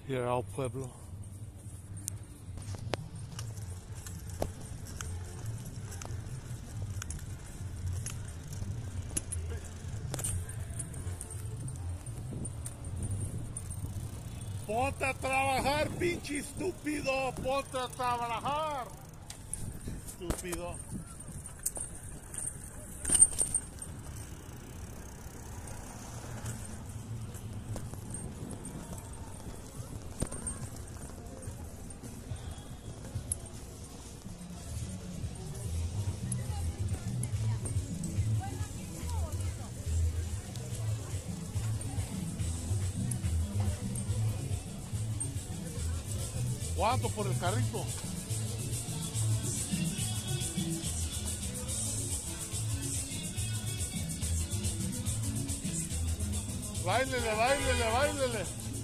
Here out Pueblo. Ponte a trabajar, pinche estúpido. Ponte a trabajar. Estúpido. ¿Cuánto por el carrito? Báilele, báilele, báilele.